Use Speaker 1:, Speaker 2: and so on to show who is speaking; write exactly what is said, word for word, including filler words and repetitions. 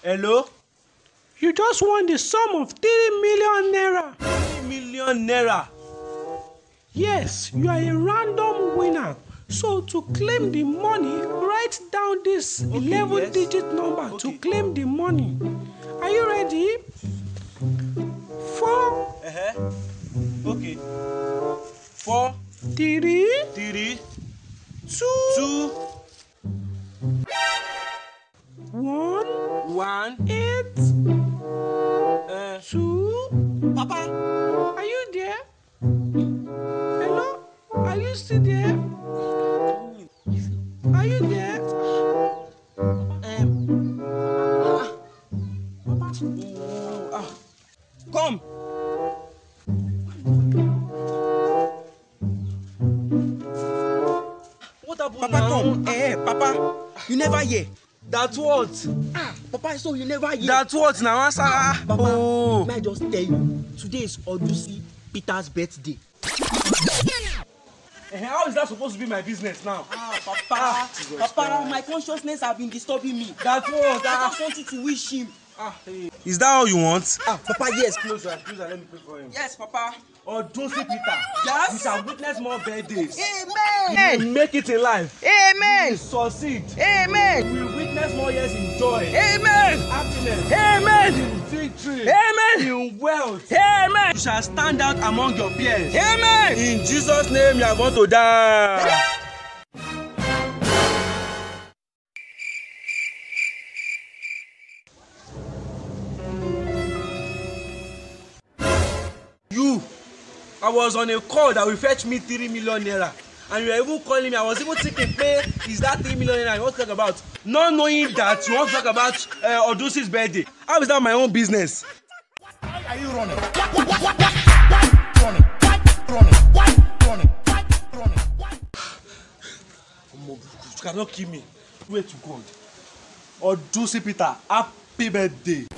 Speaker 1: Hello?
Speaker 2: You just won the sum of three million naira.
Speaker 1: three million naira.
Speaker 2: Yes, you are a random winner. So to claim the money, write down this
Speaker 1: Okay,
Speaker 2: eleven
Speaker 1: yes.
Speaker 2: digit number
Speaker 1: Okay.
Speaker 2: to claim the money. Are you ready? Four.
Speaker 1: Uh-huh. Okay. Four.
Speaker 2: Three.
Speaker 1: Three.
Speaker 2: Two.
Speaker 1: Two.
Speaker 2: One.
Speaker 1: One.
Speaker 2: Eight.
Speaker 1: Uh,
Speaker 2: Two.
Speaker 1: Papa.
Speaker 2: Are you there? Hello? Are you still there? Are you there?
Speaker 1: Um. Ah. Papa. Oh, ah. Come. What happened
Speaker 3: Papa,
Speaker 1: now?
Speaker 3: come. Eh, Papa, you never hear.
Speaker 1: That what?
Speaker 3: Ah, Papa, so you never hear.
Speaker 1: That what now, answer?
Speaker 3: Ah, Papa,
Speaker 1: Oh.
Speaker 3: may I just tell you, today is Odunsi Peter's birthday.
Speaker 1: Eh, how is that supposed to be my business now?
Speaker 3: Ah, Papa,
Speaker 1: Ah,
Speaker 3: Papa, my consciousness have been disturbing me.
Speaker 1: That what?
Speaker 3: I
Speaker 1: Ah,
Speaker 3: just wanted to wish him.
Speaker 1: ah, hey. Is that all you want?
Speaker 3: Ah, Papa, yes.
Speaker 1: Close your eyes, close your eyes, let me pray for him.
Speaker 3: Yes, Papa.
Speaker 1: Odunsi Peter.
Speaker 3: Yes.
Speaker 1: You shall witness more birthdays.
Speaker 3: Amen.
Speaker 1: You will make it in life. You
Speaker 3: Amen.
Speaker 1: will succeed.
Speaker 3: Amen.
Speaker 1: You will witness more years in joy.
Speaker 3: Amen.
Speaker 1: Happiness.
Speaker 3: Amen.
Speaker 1: In victory.
Speaker 3: Amen.
Speaker 1: In wealth.
Speaker 3: Amen.
Speaker 1: You shall stand out among your peers.
Speaker 3: Amen.
Speaker 1: In Jesus' name, you are going to die. You, I was on a call that will fetch me three million naira, and you were even calling me. I was even thinking, hey, is that three million naira you want to talk about? Not knowing that you want to talk about uh, Odunsi's birthday. How is that my own business?
Speaker 4: Why are you running? Why, why, why, why, why running? Why running? Why running? Why running? Why?
Speaker 1: You cannot kill me. Wait to God. Odunsi Peter, happy birthday.